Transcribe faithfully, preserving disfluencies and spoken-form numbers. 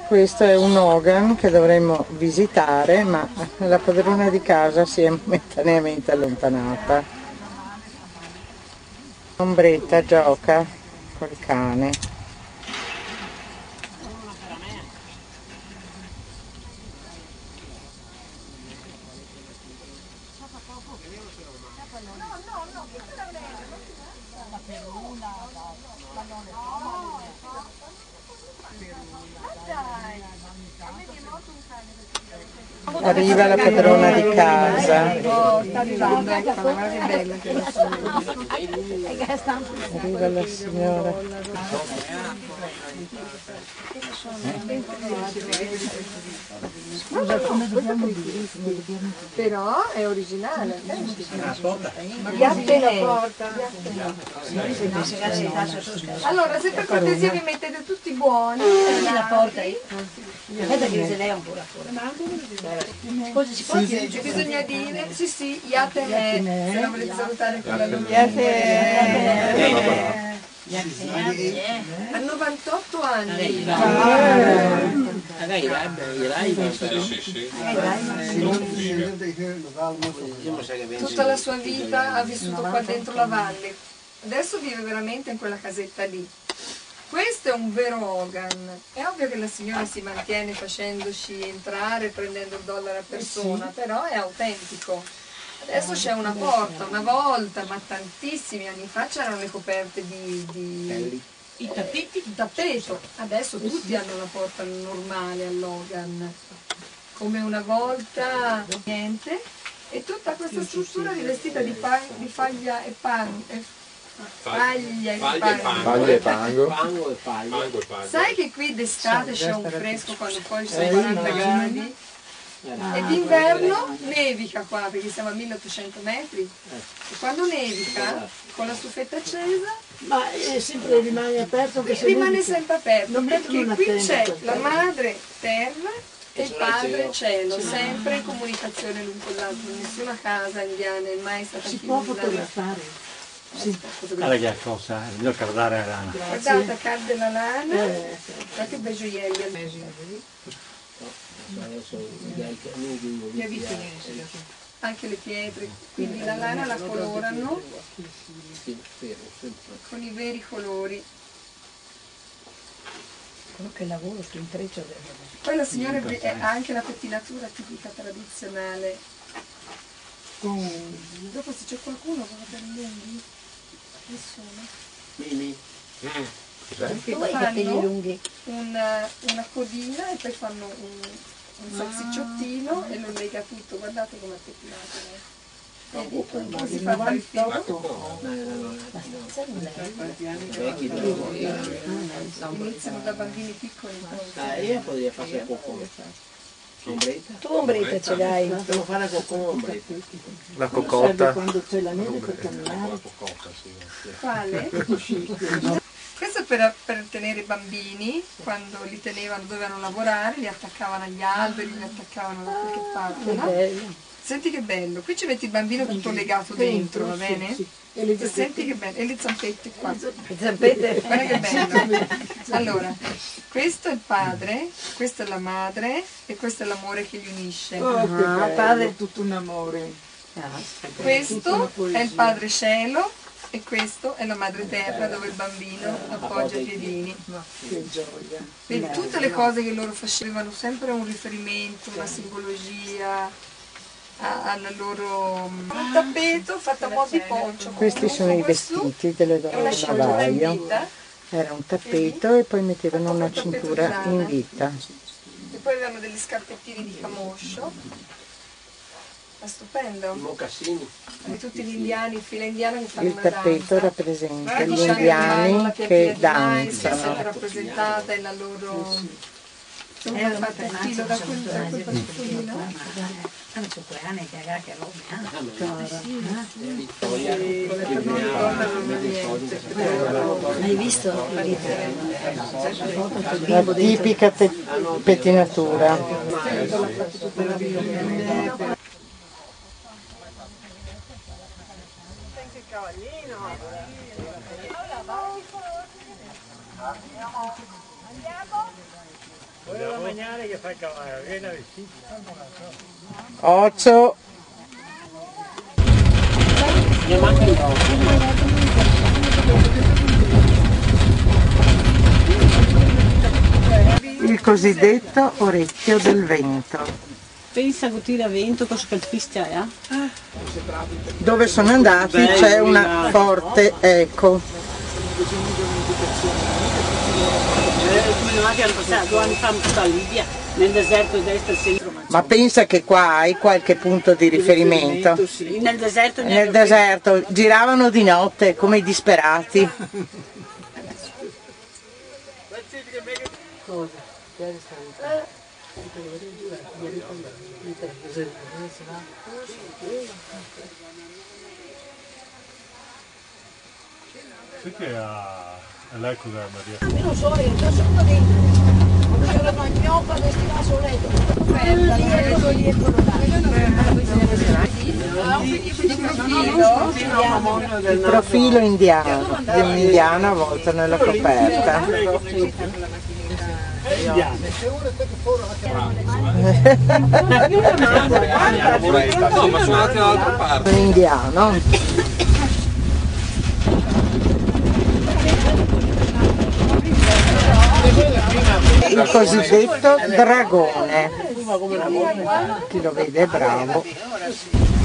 Questo è un Hogan che dovremmo visitare, ma la padrona di casa si è momentaneamente allontanata. Ombretta gioca col cane. Arriva la padrona di casa. Arriva la signora. Però è originale. Ghiatte la porta. Allora, se per cortesia vi mettete tutti buoni. La porta io. Aspetta che se lei è un po' la porta. Cosa si può dire? Bisogna dire, sì sì, Iate me, se non volete salutare con la loro. A novantotto anni. Tutta la sua vita ha vissuto qua dentro la valle. Adesso vive veramente in quella casetta lì. Questo è un vero Hogan. È ovvio che la signora si mantiene facendoci entrare, prendendo il dollaro a persona, però è autentico. Adesso c'è una porta, una volta, ma tantissimi anni fa c'erano le coperte di, di... I tappeti? Il tappeto. Adesso tutti hanno una porta normale all'Hogan. Come una volta niente. E tutta questa struttura rivestita di, pa di faglia e pan. E Paglia e pango. Paglia e pango. Pango e paglia. Sai che qui d'estate c'è un fresco quando poi ci sono quaranta gradi? E d'inverno nevica qua, perché siamo a milleottocento metri. E quando nevica, con la stufetta accesa, Ma è sempre rimane aperto che se rimane nevica. sempre aperto, Non perché mettono una qui tenda c'è per la terra. madre terra e il padre cielo, sempre in comunicazione l'un con l'altro. Nessuna casa indiana è mai stata Si può chiusa. fotografare. Sì. Guarda che cosa, è meglio guardare la lana. Guardate, cade la lana, Eh, guarda che bei gioielli. Anche le pietre, quindi la lana la colorano con i veri colori. quello che lavoro, che intreccio. Poi la signora ha anche la pettinatura tipica tradizionale. Dopo se c'è qualcuno vuole per gli lunghi? Nessuno. Mimi. Che Tu hai i capelli fanno lunghi. una, una codina e poi fanno un, un salsicciottino e lo lega tutto. Guardate come è pettinato lei. Vedi? Come si fa il filo? Iniziano da bambini piccoli. Ah, io potrei fare cocco. Ombretta? Tu ombretta ce l'hai. Devo fare cocco ombretta. La Serve cocotta. quando c'è la neve per camminare. Quale? Questo è per, per tenere i bambini, quando li tenevano, dovevano lavorare, li attaccavano agli alberi, li attaccavano da qualche parte, Che no? bello. Senti che bello, qui ci metti il bambino tutto legato dentro, va bene? Sì, sì. E le E senti che bello, e le zampette qua. Le zampette. Guarda che bello. Allora, questo è il padre, questa è la madre e questo è l'amore che li unisce. Oh, che Ah, bello, padre. tutto un amore. Questo è il padre cielo e questo è la madre terra dove il bambino appoggia i piedini. Che gioia. Vedi, tutte le cose che loro facevano sempre un riferimento, una simbologia a- alla loro un tappeto fatto a mo' di poncio. Questi sono i vestiti delle È donne una del cintura in lavaio. vita Era un tappeto e poi mettevano una cintura in vita. e poi avevano degli scarpettini di camoscio. È stupendo. Mocassini. Come tutti gli indiani, il fila indiano che fanno Il una tappeto danza. rappresenta Guarda gli che c'è la indiani piapina che di mais, è danzano. sempre rappresentata e la loro... Sono fatta il filo da quel, da quel pezzettino. Hai visto? La tipica pe- pettinatura. Vogliamo mangiare che fa il cavallo, vieni a vestire. Ocio. Il cosiddetto orecchio del vento. Pensa che tira vento, cosa calpista è? Dove sono andati c'è una forte eco. Come hanno passato due anni fa tutta la Libia, nel deserto destra e sinistra. Ma pensa che qua hai qualche punto di riferimento. Nel deserto, Nel deserto giravano di notte come i disperati. Sai che a l'ecco della Maria? Io non so, io sono sotto dentro. C'era una gnocca destinata sul letto. Dietro, dietro, Il profilo indiano, di un indiano avvolto nella coperta. No, ma sono andati dall'altra parte. Un indiano. Il cosiddetto dragone. Chi lo vede è bravo.